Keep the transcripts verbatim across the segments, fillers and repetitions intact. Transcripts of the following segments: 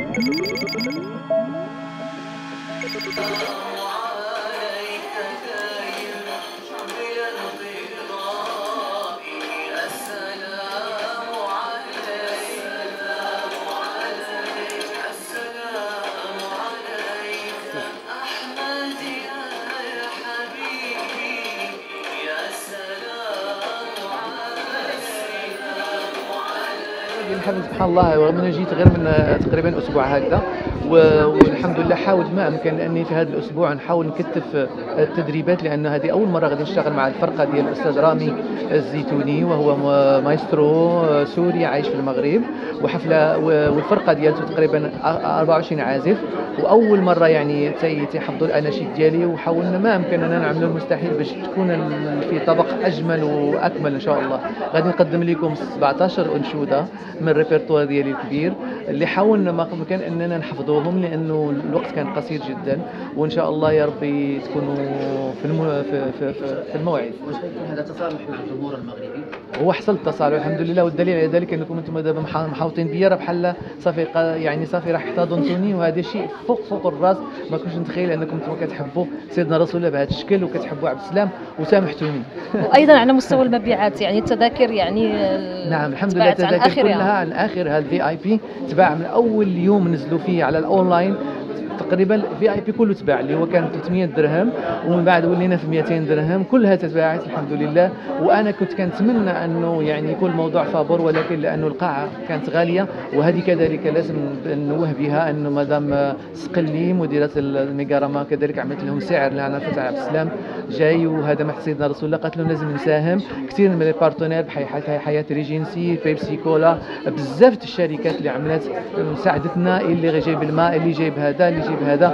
الحمد سبحان الله، رغم اني جيت غير من تقريبا اسبوع هكذا، والحمد لله حاولت ما امكن اني في هذا الاسبوع نحاول نكثف التدريبات، لان هذه اول مره غادي نشتغل مع الفرقه ديال الاستاذ رامي الزيتوني، وهو مايسترو سوري عايش في المغرب، وحفله والفرقه ديالته تقريبا أربعة وعشرين عازف، واول مره يعني تيحفظوا الاناشيد ديالي، وحاولنا ما امكن اننا نعملوا المستحيل باش تكون في طبق اجمل واكمل ان شاء الله. غادي نقدم لكم سبعطاش انشوده من الريبرتوار ديالي الكبير، اللي حاولنا ما امكن اننا نحفظوهم لانه الوقت كان قصير جدا، وان شاء الله يا ربي تكونوا في المو... في, في, في, في الموعد. واش غيكون هذا تصالح مع الجمهور المغربي؟ هو حصل التصالح الحمد لله، والدليل على ذلك انكم انتم دابا محاوطين بيا، راه بحال صافي يعني صافي راح احتضنتوني، وهذا شيء فوق فوق الراس. ما كنتش نتخيل انكم انتم كتحبوا سيدنا رسول الله بهذا الشكل، وكتحبوا عبد السلام وسامحتوني. وايضا على مستوى المبيعات يعني التذاكر يعني نعم الحمد لله التذاكر كلها عن اخرها الفي اي بي تباع من اول يوم نزلوا فيه على الاونلاين، تقريبا في اي بي كله تباع، اللي هو كان ثلاثمية درهم، ومن بعد ولينا في مئتين درهم، كلها تباعت الحمد لله. وانا كنت كنتمنى انه يعني يكون الموضوع فابور، ولكن لانه القاعه كانت غاليه، وهذه كذلك لازم نوه بها انه مدام سقلي مديره الميغاراما كذلك عملت لهم سعر، لان فتح عبد السلام جاي وهذا مع سيدنا رسول الله، قالت لهم لازم نساهم. كثير من البارتنير بحال حياه ريجينسي، بيبسي كولا، بزاف الشركات اللي عملت ساعدتنا، اللي جايب الماء، اللي جايب هذا، اللي جايب هذا.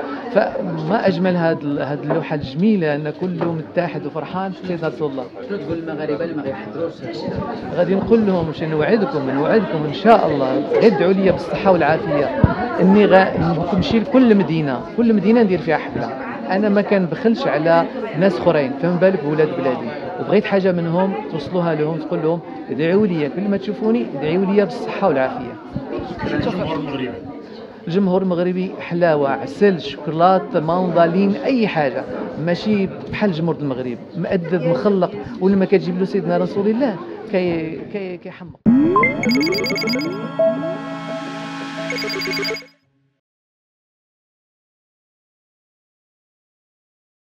فما اجمل هذه هذه اللوحه الجميله ان كله متحد وفرحان في سيدنا رسول الله. شنو تقول للمغاربه اللي ما غيحضروش هادشي؟ غادي نقول لهم باش نوعدكم نوعدكم ان شاء الله، غير ادعوا لي بالصحه والعافيه، اني غنمشي لكل مدينه، كل مدينه ندير فيها حفله. انا ما كنبخلش على ناس اخرين، فما بالك بولاد بلادي، وبغيت حاجه منهم توصلوها لهم، تقول لهم ادعوا لي كل ما تشوفوني، ادعوا لي بالصحه والعافيه. الجمهور المغربي حلاوه، عسل، شوكولات، ماندالين، اي حاجه، ماشي بحال الجمهور المغرب، مؤدب مخلق، ولما كتجيب له سيدنا رسول الله كي كي كيحمق.